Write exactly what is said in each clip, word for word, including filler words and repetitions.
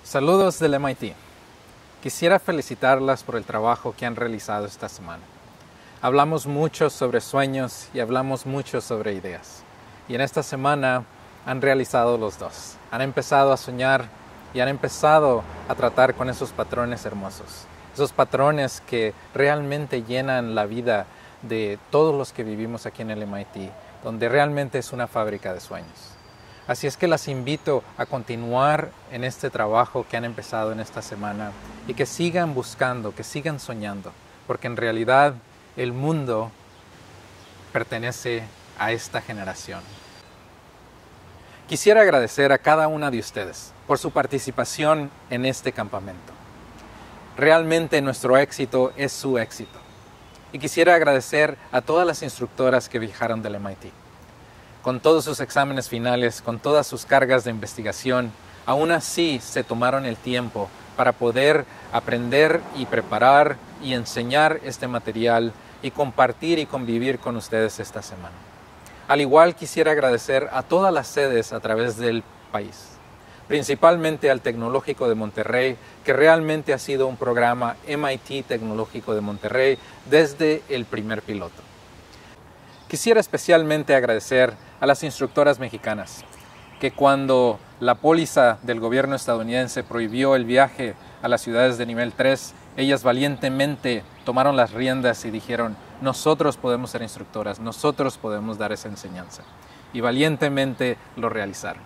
Saludos del M I T. Quisiera felicitarlas por el trabajo que han realizado esta semana. Hablamos mucho sobre sueños y hablamos mucho sobre ideas. Y en esta semana han realizado los dos. Han empezado a soñar y han empezado a tratar con esos patrones hermosos. Esos patrones que realmente llenan la vida de todos los que vivimos aquí en el M I T, donde realmente es una fábrica de sueños. Así es que las invito a continuar en este trabajo que han empezado en esta semana y que sigan buscando, que sigan soñando, porque en realidad el mundo pertenece a esta generación. Quisiera agradecer a cada una de ustedes por su participación en este campamento. Realmente nuestro éxito es su éxito. Y quisiera agradecer a todas las instructoras que viajaron del M I T. Con todos sus exámenes finales, con todas sus cargas de investigación, aún así se tomaron el tiempo para poder aprender y preparar y enseñar este material y compartir y convivir con ustedes esta semana. Al igual quisiera agradecer a todas las sedes a través del país, principalmente al Tecnológico de Monterrey, que realmente ha sido un programa M I T Tecnológico de Monterrey desde el primer piloto. Quisiera especialmente agradecer a las instructoras mexicanas, que cuando la póliza del gobierno estadounidense prohibió el viaje a las ciudades de nivel tres, ellas valientemente tomaron las riendas y dijeron: nosotros podemos ser instructoras, nosotros podemos dar esa enseñanza. Y valientemente lo realizaron.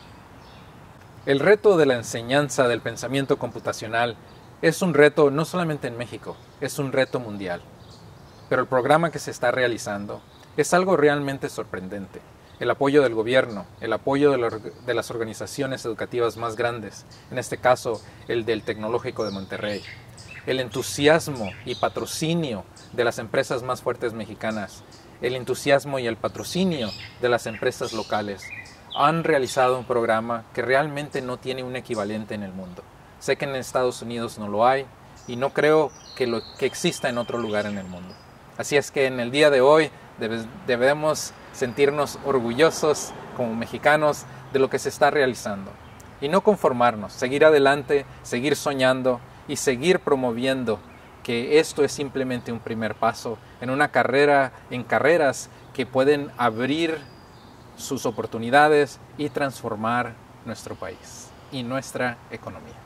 El reto de la enseñanza del pensamiento computacional es un reto no solamente en México, es un reto mundial. Pero el programa que se está realizando es algo realmente sorprendente. El apoyo del gobierno, el apoyo de, la, de las organizaciones educativas más grandes, en este caso el del Tecnológico de Monterrey, el entusiasmo y patrocinio de las empresas más fuertes mexicanas, el entusiasmo y el patrocinio de las empresas locales, han realizado un programa que realmente no tiene un equivalente en el mundo. Sé que en Estados Unidos no lo hay y no creo que, lo, que exista en otro lugar en el mundo. Así es que en el día de hoy debe, debemos sentirnos orgullosos como mexicanos de lo que se está realizando y no conformarnos, seguir adelante, seguir soñando y seguir promoviendo que esto es simplemente un primer paso en una carrera, en carreras que pueden abrir sus oportunidades y transformar nuestro país y nuestra economía.